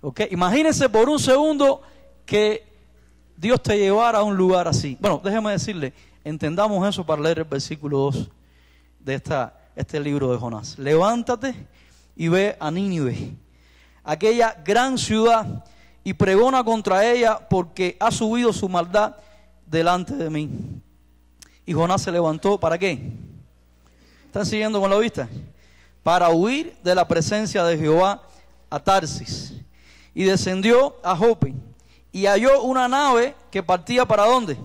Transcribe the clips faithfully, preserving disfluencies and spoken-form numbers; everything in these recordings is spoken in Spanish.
¿Ok? Imagínense por un segundo que Dios te llevara a un lugar así. Bueno, déjeme decirle, entendamos eso para leer el versículo dos de esta, este libro de Jonás. Levántate y ve a Nínive, aquella gran ciudad, y pregona contra ella, porque ha subido su maldad delante de mí. Y Jonás se levantó, ¿para qué? ¿Están siguiendo con la vista? Para huir de la presencia de Jehová a Tarsis. Y descendió a Jope, y halló una nave que partía ¿para dónde?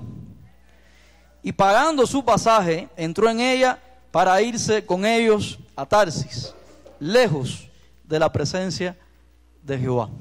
Y pagando su pasaje, entró en ella para irse con ellos a Tarsis, lejos de la presencia de Jehová.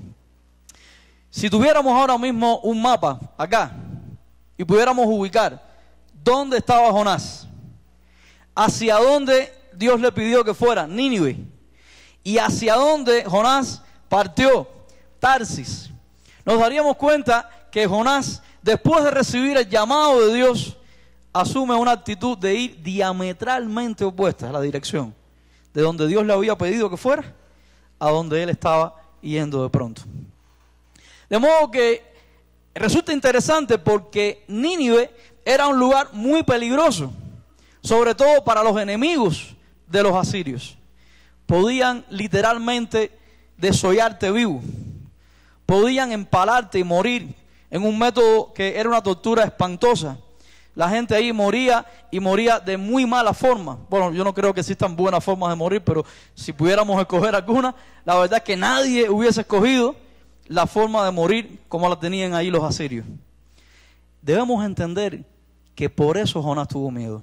Si tuviéramos ahora mismo un mapa acá y pudiéramos ubicar dónde estaba Jonás, hacia dónde Dios le pidió que fuera, Nínive, y hacia dónde Jonás partió, Tarsis, nos daríamos cuenta que Jonás, después de recibir el llamado de Dios, asume una actitud de ir diametralmente opuesta a la dirección de donde Dios le había pedido que fuera, a donde él estaba yendo de pronto. De modo que resulta interesante porque Nínive era un lugar muy peligroso, sobre todo para los enemigos de los asirios. Podían literalmente desollarte vivo, podían empalarte y morir en un método que era una tortura espantosa. La gente ahí moría y moría de muy mala forma. Bueno, yo no creo que existan buenas formas de morir, pero si pudiéramos escoger alguna, la verdad es que nadie hubiese escogido la forma de morir como la tenían ahí los asirios. Debemos entender que por eso Jonás tuvo miedo.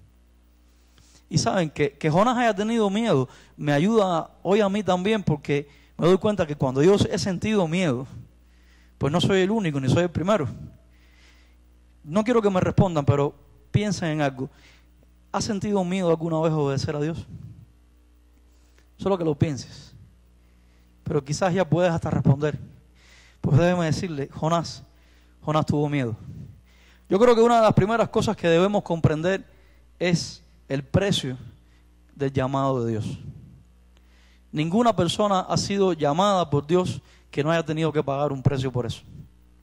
Y saben, que, que Jonás haya tenido miedo me ayuda hoy a mí también, porque me doy cuenta que cuando yo he sentido miedo, pues no soy el único ni soy el primero. No quiero que me respondan, pero piensen en algo. ¿Has sentido miedo alguna vez a obedecer a Dios? Solo que lo pienses. Pero quizás ya puedes hasta responder. Pues déjeme decirle, Jonás, Jonás tuvo miedo. Yo creo que una de las primeras cosas que debemos comprender es el precio del llamado de Dios. Ninguna persona ha sido llamada por Dios que no haya tenido que pagar un precio por eso.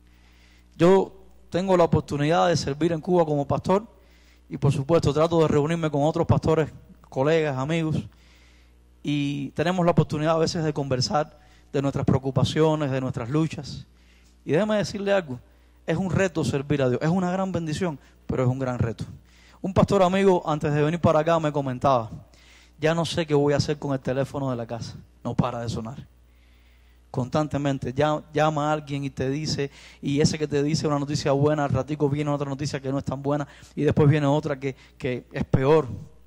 Yo tengo la oportunidad de servir en Cuba como pastor y por supuesto trato de reunirme con otros pastores, colegas, amigos, y tenemos la oportunidad a veces de conversar de nuestras preocupaciones, de nuestras luchas. Y déjeme decirle algo, es un reto servir a Dios, es una gran bendición, pero es un gran reto. Un pastor amigo antes de venir para acá me comentaba, ya no sé qué voy a hacer con el teléfono de la casa, no para de sonar. Constantemente, ya, llama a alguien y te dice, y ese que te dice una noticia buena, al ratico viene otra noticia que no es tan buena, y después viene otra que, que es peor.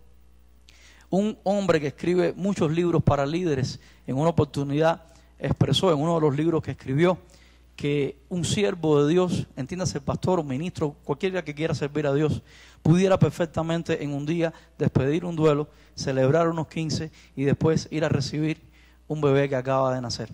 Un hombre que escribe muchos libros para líderes, en una oportunidad expresó en uno de los libros que escribió, que un siervo de Dios, entiéndase pastor o ministro, cualquiera que quiera servir a Dios, pudiera perfectamente en un día despedir un duelo, celebrar unos quince y después ir a recibir un bebé que acaba de nacer.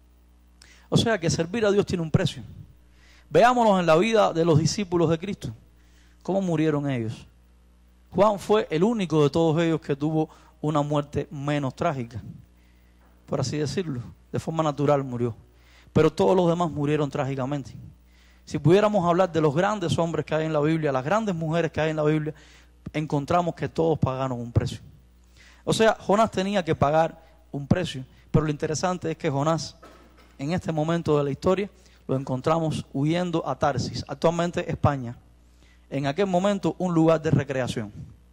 O sea que servir a Dios tiene un precio. Veámonos en la vida de los discípulos de Cristo. ¿Cómo murieron ellos? Juan fue el único de todos ellos que tuvo una muerte menos trágica, por así decirlo. De forma natural murió. Pero todos los demás murieron trágicamente. Si pudiéramos hablar de los grandes hombres que hay en la Biblia, las grandes mujeres que hay en la Biblia, encontramos que todos pagaron un precio. O sea, Jonás tenía que pagar un precio. Pero lo interesante es que Jonás, en este momento de la historia, lo encontramos huyendo a Tarsis, actualmente España. En aquel momento un lugar de recreación.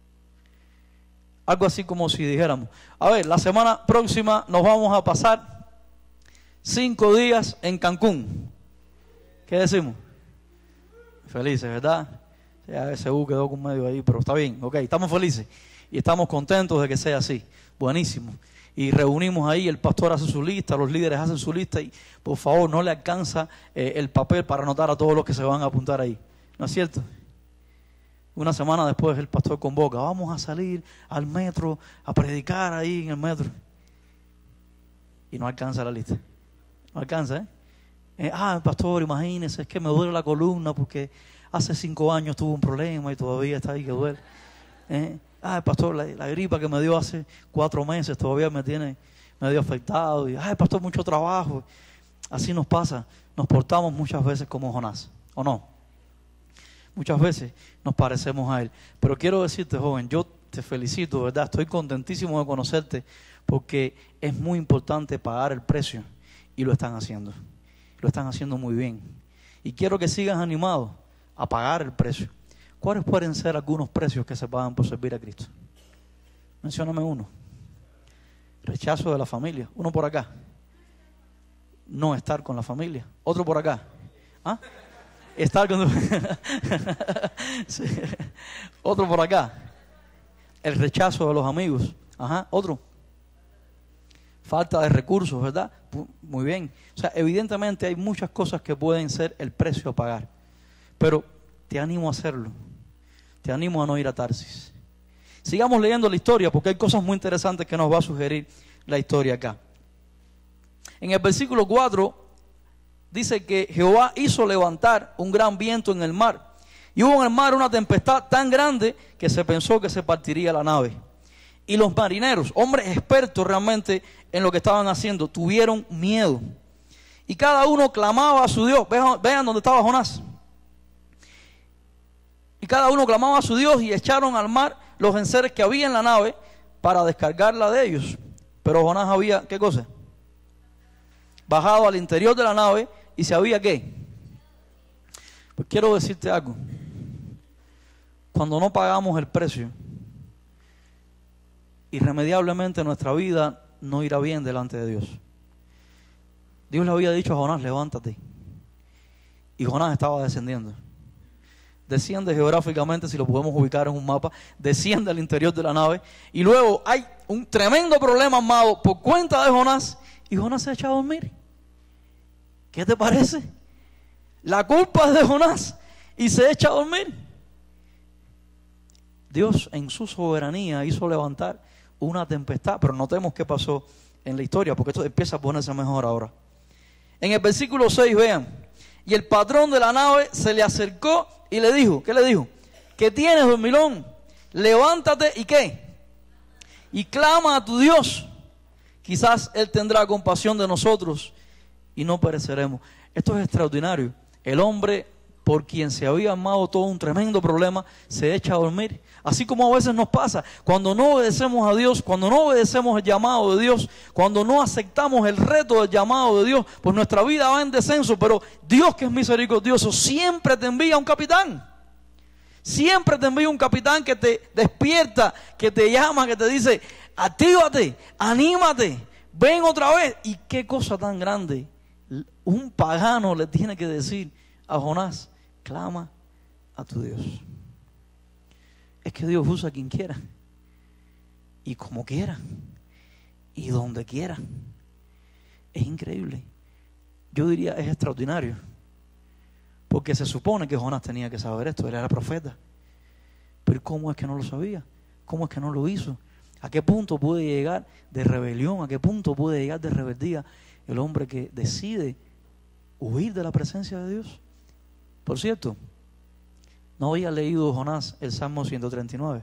Algo así como si dijéramos, a ver, la semana próxima nos vamos a pasar cinco días en Cancún. ¿Qué decimos? Felices, ¿verdad? Ya ese U quedó con medio ahí, pero está bien, ok, estamos felices y estamos contentos de que sea así. Buenísimo. Y reunimos ahí, el pastor hace su lista, los líderes hacen su lista y por favor no le alcanza eh, el papel para anotar a todos los que se van a apuntar ahí. ¿No es cierto? Una semana después el pastor convoca, vamos a salir al metro a predicar ahí en el metro. Y no alcanza la lista. No alcanza, ¿eh? eh ah, pastor, imagínese, es que me duele la columna porque hace cinco años tuve un problema y todavía está ahí que duele. Eh, ah, pastor, la, la gripa que me dio hace cuatro meses todavía me tiene medio afectado. Y, ah, pastor, mucho trabajo. Así nos pasa, nos portamos muchas veces como Jonás, ¿o no? Muchas veces nos parecemos a él. Pero quiero decirte, joven, yo te felicito, ¿verdad? Estoy contentísimo de conocerte porque es muy importante pagar el precio y lo están haciendo. Lo están haciendo muy bien. Y quiero que sigas animado a pagar el precio. ¿Cuáles pueden ser algunos precios que se pagan por servir a Cristo? Mencióname uno. Rechazo de la familia. Uno por acá. No estar con la familia. Otro por acá. ¿Ah? Estar con... sí. Otro por acá. El rechazo de los amigos. Ajá. Otro. Falta de recursos, ¿verdad? Muy bien. O sea, evidentemente hay muchas cosas que pueden ser el precio a pagar. Pero te animo a hacerlo. Te animo a no ir a Tarsis. Sigamos leyendo la historia porque hay cosas muy interesantes que nos va a sugerir la historia acá. En el versículo cuatro dice que Jehová hizo levantar un gran viento en el mar. Y hubo en el mar una tempestad tan grande que se pensó que se partiría la nave. Y los marineros, hombres expertos realmente en lo que estaban haciendo, tuvieron miedo. Y cada uno clamaba a su Dios. Vean, vean dónde estaba Jonás. Y cada uno clamaba a su Dios y echaron al mar los enseres que había en la nave para descargarla de ellos. Pero Jonás había, ¿qué cosa? Bajado al interior de la nave y se había, ¿qué? Pues quiero decirte algo. Cuando no pagamos el precio, irremediablemente nuestra vida no irá bien delante de Dios. Dios le había dicho a Jonás, levántate. Y Jonás estaba descendiendo. Desciende geográficamente, si lo podemos ubicar en un mapa, desciende al interior de la nave. Y luego hay un tremendo problema armado por cuenta de Jonás. Y Jonás se echa a dormir. ¿Qué te parece? La culpa es de Jonás y se echa a dormir. Dios en su soberanía hizo levantar una tempestad, pero notemos qué pasó en la historia, porque esto empieza a ponerse mejor ahora. En el versículo seis, vean, y el patrón de la nave se le acercó y le dijo, ¿qué le dijo? ¿Qué tienes, dormilón? Levántate y ¿qué? Y clama a tu Dios. Quizás Él tendrá compasión de nosotros y no pereceremos. Esto es extraordinario. El hombre por quien se había armado todo un tremendo problema se echa a dormir. Así como a veces nos pasa, cuando no obedecemos a Dios, cuando no obedecemos el llamado de Dios, cuando no aceptamos el reto del llamado de Dios, pues nuestra vida va en descenso. Pero Dios, que es misericordioso, siempre te envía un capitán. Siempre te envía un capitán que te despierta, que te llama, que te dice, actívate, anímate, ven otra vez. Y qué cosa tan grande. Un pagano le tiene que decir a Jonás, clama a tu Dios. Es que Dios usa a quien quiera, y como quiera, y donde quiera. Es increíble. Yo diría, es extraordinario. Porque se supone que Jonás tenía que saber esto, él era profeta. Pero ¿cómo es que no lo sabía? ¿Cómo es que no lo hizo? ¿A qué punto puede llegar de rebelión? ¿A qué punto puede llegar de rebeldía el hombre que decide huir de la presencia de Dios? Por cierto, ¿no había leído Jonás el Salmo ciento treinta y nueve?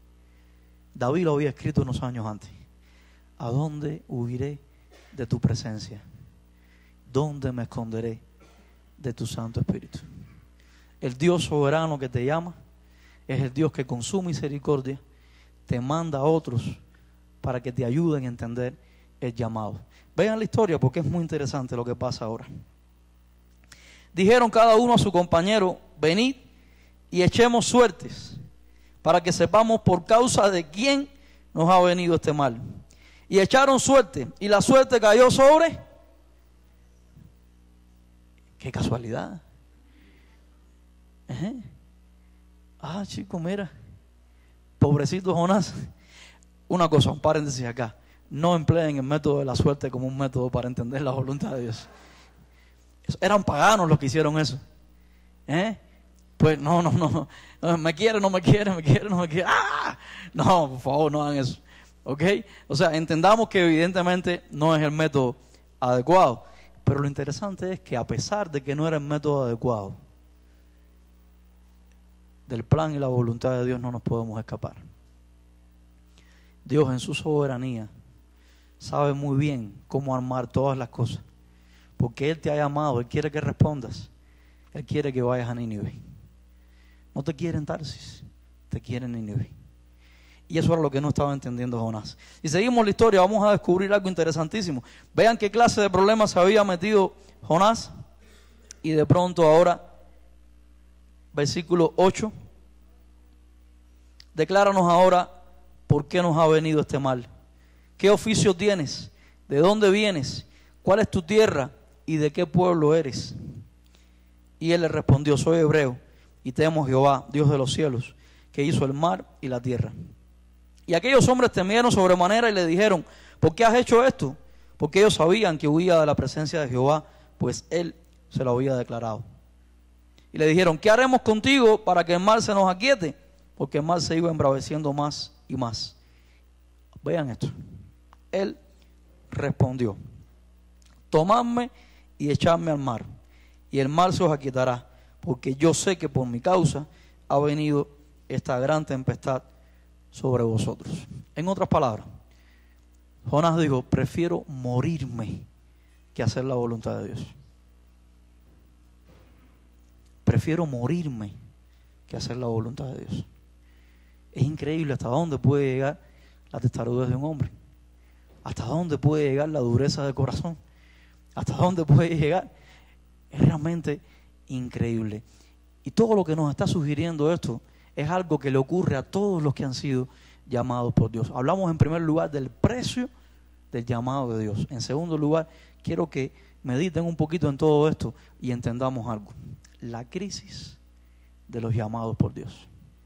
David lo había escrito unos años antes. ¿A dónde huiré de tu presencia? ¿Dónde me esconderé de tu Santo Espíritu? El Dios soberano que te llama es el Dios que con su misericordia te manda a otros para que te ayuden a entender el llamado. Vean la historia porque es muy interesante lo que pasa ahora. Dijeron cada uno a su compañero, venid y echemos suertes para que sepamos por causa de quién nos ha venido este mal. Y echaron suerte y la suerte cayó sobre... ¡Qué casualidad! ¿Eh? Ah, chico, mira. Pobrecito Jonás. Una cosa, un paréntesis acá. No empleen el método de la suerte como un método para entender la voluntad de Dios. Eran paganos los que hicieron eso. ¿Eh? Pues no, no, no, no. Me quiere, no me quiere, me quiere, no me quiere. ¡Ah! No, por favor, no hagan eso. ¿Ok? O sea, entendamos que evidentemente no es el método adecuado. Pero lo interesante es que a pesar de que no era el método adecuado, del plan y la voluntad de Dios no nos podemos escapar. Dios en su soberanía sabe muy bien cómo armar todas las cosas porque Él te ha llamado, Él quiere que respondas. Él quiere que vayas a Nínive. No te quiere en Tarsis, te quiere en Nínive. Y eso era lo que no estaba entendiendo Jonás. Y seguimos la historia, vamos a descubrir algo interesantísimo. Vean qué clase de problemas se había metido Jonás. Y de pronto ahora, versículo ocho, decláranos ahora por qué nos ha venido este mal. ¿Qué oficio tienes? ¿De dónde vienes? ¿Cuál es tu tierra? ¿Y de qué pueblo eres? Y él le respondió, soy hebreo y temo a Jehová, Dios de los cielos, que hizo el mar y la tierra. Y aquellos hombres temieron sobremanera y le dijeron, ¿por qué has hecho esto? Porque ellos sabían que huía de la presencia de Jehová, pues él se lo había declarado. Y le dijeron, ¿qué haremos contigo para que el mar se nos aquiete? Porque el mar se iba embraveciendo más y más. Vean esto. Él respondió, tomadme y echadme al mar, y el mar se os aquietará, porque yo sé que por mi causa ha venido esta gran tempestad sobre vosotros. En otras palabras, Jonás dijo, prefiero morirme que hacer la voluntad de Dios. Prefiero morirme que hacer la voluntad de Dios. Es increíble hasta dónde puede llegar la testarudez de un hombre. Hasta dónde puede llegar la dureza de corazón. Hasta dónde puede llegar. Es realmente increíble. Y todo lo que nos está sugiriendo esto es algo que le ocurre a todos los que han sido llamados por Dios. Hablamos en primer lugar del precio del llamado de Dios. En segundo lugar, quiero que mediten un poquito en todo esto y entendamos algo. La crisis de los llamados por Dios.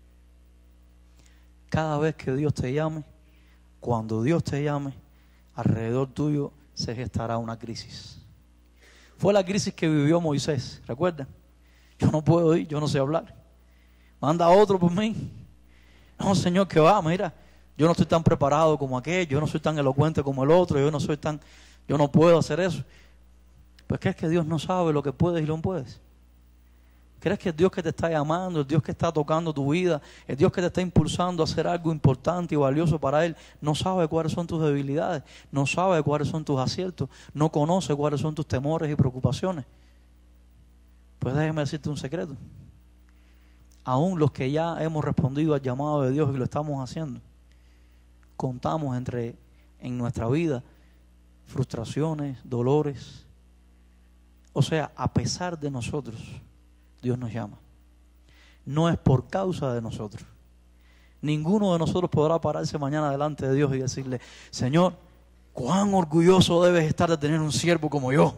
Cada vez que Dios te llame, cuando Dios te llame, alrededor tuyo se gestará una crisis. Fue la crisis que vivió Moisés, ¿recuerdan? Yo no puedo ir, yo no sé hablar. Manda a otro por mí. No, Señor, que va, mira, yo no estoy tan preparado como aquel, yo no soy tan elocuente como el otro, yo no soy tan, yo no puedo hacer eso. Pues ¿crees que Dios no sabe lo que puedes y lo no puedes? ¿Crees que el Dios que te está llamando, el Dios que está tocando tu vida, el Dios que te está impulsando a hacer algo importante y valioso para Él, no sabe cuáles son tus debilidades, no sabe cuáles son tus aciertos, no conoce cuáles son tus temores y preocupaciones? Pues déjame decirte un secreto. Aún los que ya hemos respondido al llamado de Dios y lo estamos haciendo, contamos entre en nuestra vida frustraciones, dolores. O sea, a pesar de nosotros, Dios nos llama. No es por causa de nosotros. Ninguno de nosotros podrá pararse mañana delante de Dios y decirle, Señor, cuán orgulloso debes estar de tener un siervo como yo.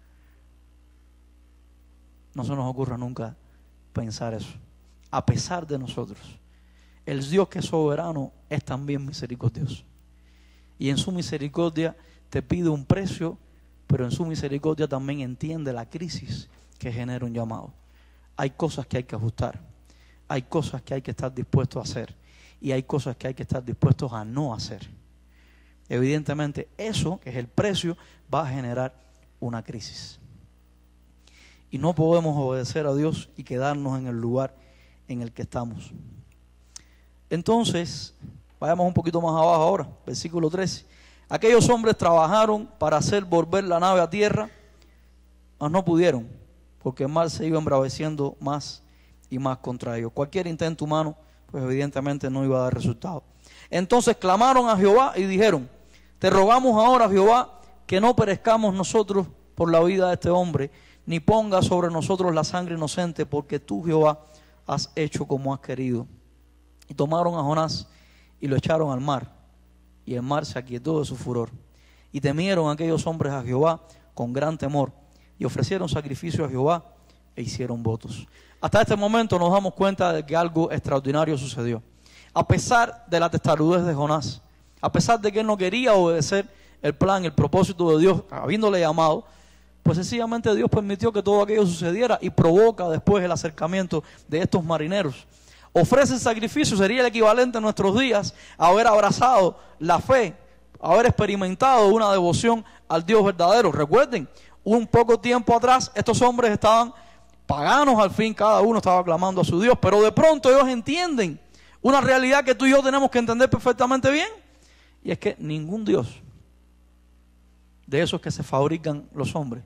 No se nos ocurra nunca pensar eso. A pesar de nosotros, el Dios que es soberano es también misericordioso. Y en su misericordia te pide un precio, pero en su misericordia también entiende la crisis que genera un llamado. Hay cosas que hay que ajustar, hay cosas que hay que estar dispuestos a hacer y hay cosas que hay que estar dispuestos a no hacer. Evidentemente eso, que es el precio, va a generar una crisis. Y no podemos obedecer a Dios y quedarnos en el lugar en el que estamos. Entonces, vayamos un poquito más abajo ahora, versículo trece. Aquellos hombres trabajaron para hacer volver la nave a tierra, mas no pudieron, porque el mar se iba embraveciendo más y más contra ellos. Cualquier intento humano, pues evidentemente no iba a dar resultado. Entonces clamaron a Jehová y dijeron, te rogamos ahora, Jehová, que no perezcamos nosotros por la vida de este hombre, ni ponga sobre nosotros la sangre inocente, porque tú, Jehová, has hecho como has querido. Y tomaron a Jonás y lo echaron al mar, y el mar se aquietó de su furor. Y temieron aquellos hombres a Jehová con gran temor, y ofrecieron sacrificio a Jehová e hicieron votos. Hasta este momento nos damos cuenta de que algo extraordinario sucedió. A pesar de la testarudez de Jonás, a pesar de que él no quería obedecer el plan, el propósito de Dios, habiéndole llamado, pues sencillamente Dios permitió que todo aquello sucediera y provoca después el acercamiento de estos marineros. Ofrecen sacrificio, sería el equivalente en nuestros días a haber abrazado la fe, a haber experimentado una devoción al Dios verdadero. Recuerden, un poco tiempo atrás estos hombres estaban paganos, al fin cada uno estaba clamando a su Dios, pero de pronto ellos entienden una realidad que tú y yo tenemos que entender perfectamente bien, y es que ningún Dios de esos que se fabrican los hombres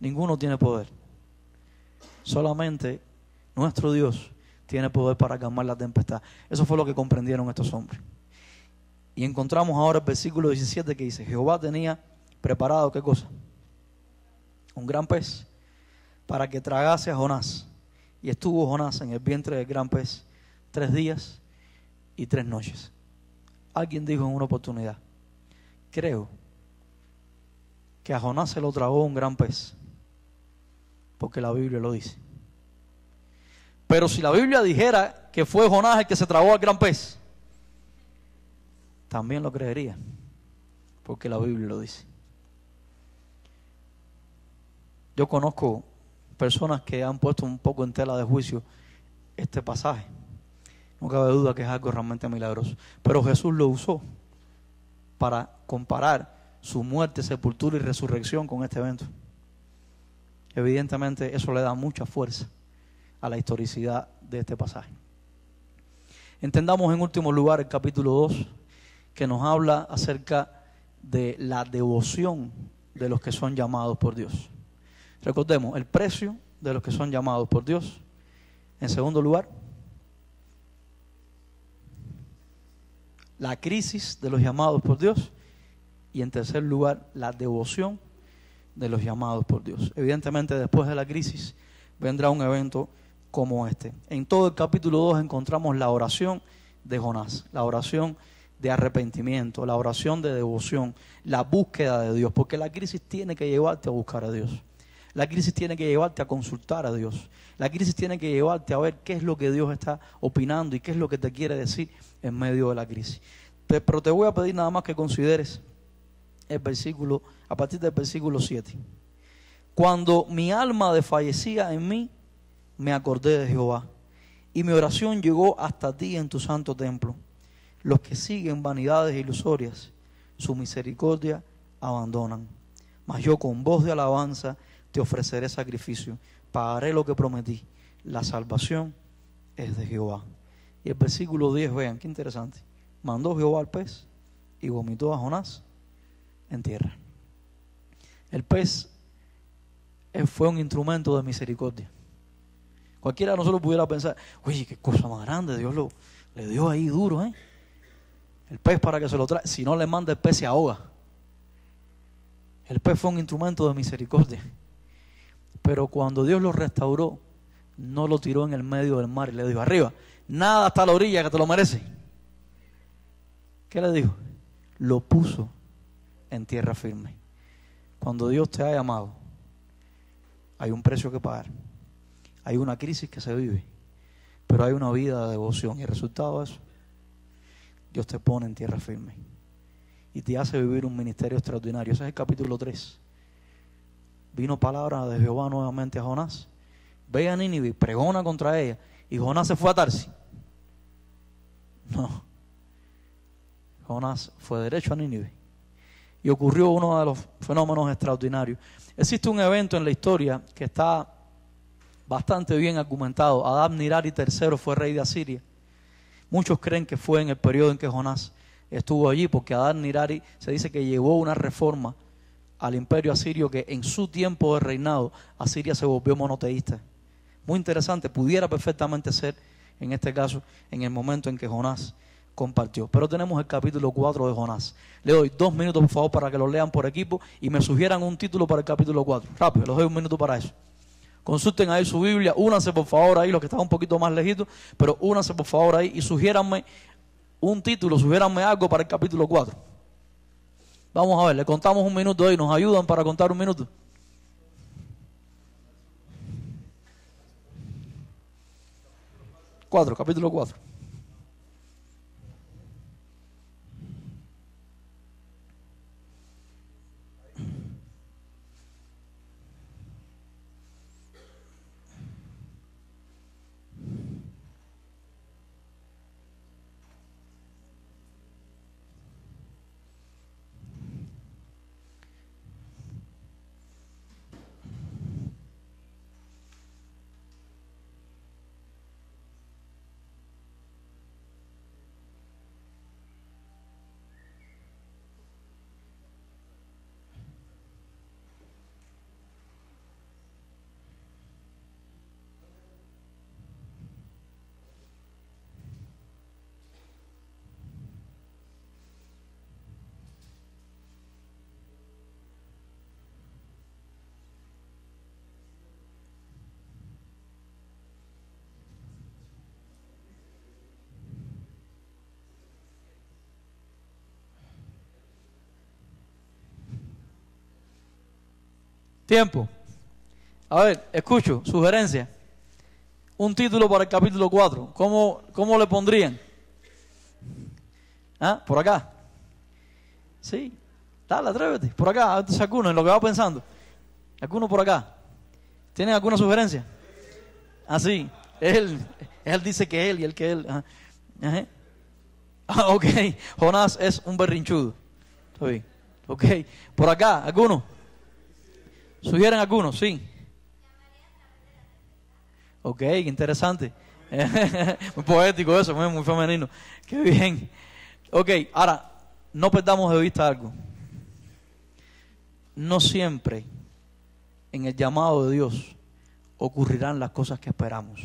Ninguno tiene poder. Solamente nuestro Dios tiene poder para calmar la tempestad. Eso fue lo que comprendieron estos hombres. Y encontramos ahora el versículo diecisiete que dice: Jehová tenía preparado, ¿qué cosa? Un gran pez para que tragase a Jonás. Y estuvo Jonás en el vientre del gran pez tres días y tres noches. Alguien dijo en una oportunidad: creo que a Jonás se lo tragó un gran pez, porque la Biblia lo dice. Pero si la Biblia dijera que fue Jonás el que se tragó al gran pez, también lo creería, porque la Biblia lo dice. Yo conozco personas que han puesto un poco en tela de juicio este pasaje. No cabe duda que es algo realmente milagroso. Pero Jesús lo usó para comparar su muerte, sepultura y resurrección con este evento. Evidentemente eso le da mucha fuerza a la historicidad de este pasaje. Entendamos en último lugar el capítulo dos, que nos habla acerca de la devoción de los que son llamados por Dios. Recordemos el precio de los que son llamados por Dios. En segundo lugar, la crisis de los llamados por Dios. Y en tercer lugar, la devoción de los llamados por Dios. Evidentemente, después de la crisis vendrá un evento como este. En todo el capítulo dos encontramos la oración de Jonás, la oración de arrepentimiento, la oración de devoción, la búsqueda de Dios, porque la crisis tiene que llevarte a buscar a Dios. La crisis tiene que llevarte a consultar a Dios. La crisis tiene que llevarte a ver qué es lo que Dios está opinando y qué es lo que te quiere decir en medio de la crisis. Pero te voy a pedir nada más que consideres el versículo, a partir del versículo siete. Cuando mi alma desfallecía en mí, me acordé de Jehová, y mi oración llegó hasta ti en tu santo templo. Los que siguen vanidades ilusorias, su misericordia abandonan. Mas yo con voz de alabanza te ofreceré sacrificio, pagaré lo que prometí. La salvación es de Jehová. Y el versículo diez, vean, qué interesante. Mandó Jehová al pez y vomitó a Jonás en tierra. El pez fue un instrumento de misericordia. Cualquiera de nosotros pudiera pensar: oye, qué cosa más grande, Dios lo, le dio ahí duro, ¿eh? El pez para que se lo trae. Si no le manda, el pez se ahoga. El pez fue un instrumento de misericordia. Pero cuando Dios lo restauró, no lo tiró en el medio del mar y le dijo: arriba, nada hasta la orilla, que te lo merece. ¿Qué le dijo? Lo puso en tierra firme. Cuando Dios te ha llamado, hay un precio que pagar. Hay una crisis que se vive, pero hay una vida de devoción. Y el resultado de eso, Dios te pone en tierra firme y te hace vivir un ministerio extraordinario. Ese es el capítulo tres. Vino palabra de Jehová nuevamente a Jonás. Ve a Nínive, pregona contra ella. Y Jonás se fue a Tarsis. No. Jonás fue derecho a Nínive. Y ocurrió uno de los fenómenos extraordinarios. Existe un evento en la historia que está bastante bien argumentado. Adad-nirari tercero fue rey de Asiria. Muchos creen que fue en el periodo en que Jonás estuvo allí, porque Adad-nirari se dice que llevó una reforma al imperio asirio, que en su tiempo de reinado Asiria se volvió monoteísta. Muy interesante, pudiera perfectamente ser en este caso en el momento en que Jonás compartió. Pero tenemos el capítulo cuatro de Jonás. Le doy dos minutos por favor para que lo lean por equipo y me sugieran un título para el capítulo cuatro. Rápido, les doy un minuto para eso. Consulten ahí su Biblia, únanse por favor ahí, los que están un poquito más lejitos, pero únanse por favor ahí y sugiéranme un título, sugiéranme algo para el capítulo cuatro. Vamos a ver, le contamos un minuto ahí, ¿nos ayudan para contar un minuto? Cuatro, capítulo cuatro. Tiempo. A ver, escucho, sugerencia. Un título para el capítulo cuatro. ¿Cómo, cómo le pondrían? ¿Ah? ¿Por acá? Sí. Dale, atrévete. Por acá, antes alguno, en lo que va pensando. ¿Alguno por acá? ¿Tienen alguna sugerencia? Ah, sí. Él, él dice que él y él que él. Ajá. Ajá. Ah, ok. Jonás es un berrinchudo. Está bien. Ok. Por acá, ¿alguno? ¿Sugieren algunos? Sí. Ok, qué interesante. Muy poético eso, muy, muy femenino. Qué bien. Ok, ahora, no perdamos de vista algo. No siempre en el llamado de Dios ocurrirán las cosas que esperamos.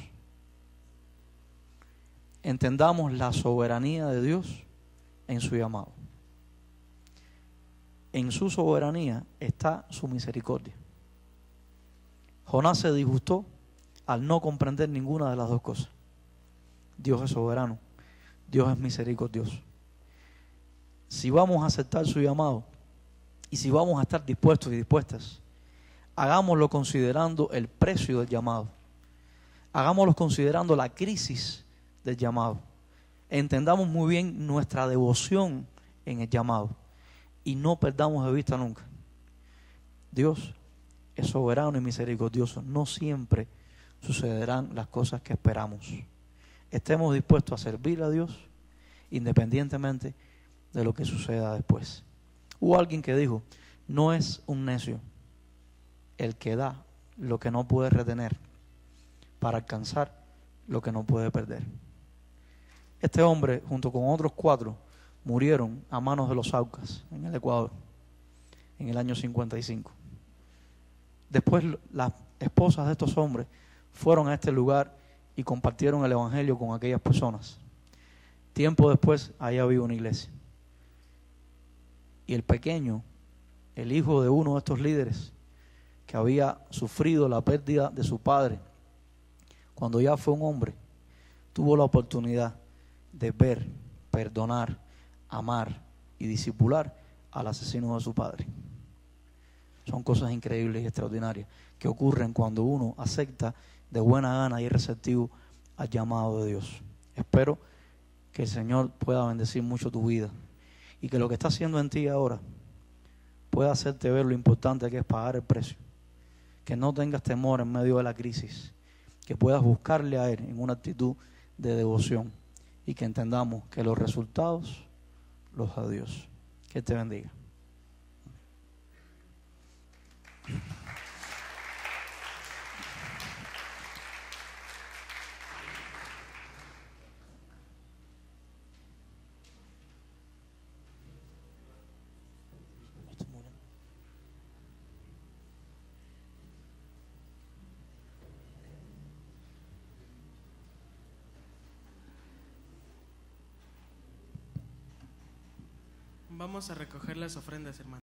Entendamos la soberanía de Dios en su llamado. En su soberanía está su misericordia. Jonás se disgustó al no comprender ninguna de las dos cosas. Dios es soberano, Dios es misericordioso. Si vamos a aceptar su llamado y si vamos a estar dispuestos y dispuestas, hagámoslo considerando el precio del llamado. Hagámoslo considerando la crisis del llamado. Entendamos muy bien nuestra devoción en el llamado y no perdamos de vista nunca. Dios es soberano y misericordioso. No siempre sucederán las cosas que esperamos. Estemos dispuestos a servir a Dios independientemente de lo que suceda después. Hubo alguien que dijo, no es un necio el que da lo que no puede retener para alcanzar lo que no puede perder. Este hombre, junto con otros cuatro, murieron a manos de los Aucas en el Ecuador en el año cincuenta y cinco. Después las esposas de estos hombres fueron a este lugar y compartieron el evangelio con aquellas personas. Tiempo después, allá había una iglesia. Y el pequeño, el hijo de uno de estos líderes, que había sufrido la pérdida de su padre, cuando ya fue un hombre, tuvo la oportunidad de ver, perdonar, amar y discipular al asesino de su padre. Son cosas increíbles y extraordinarias que ocurren cuando uno acepta de buena gana y es receptivo al llamado de Dios. Espero que el Señor pueda bendecir mucho tu vida y que lo que está haciendo en ti ahora pueda hacerte ver lo importante que es pagar el precio. Que no tengas temor en medio de la crisis, que puedas buscarle a Él en una actitud de devoción y que entendamos que los resultados los da Dios. Que te bendiga. Vamos a recoger las ofrendas, hermano.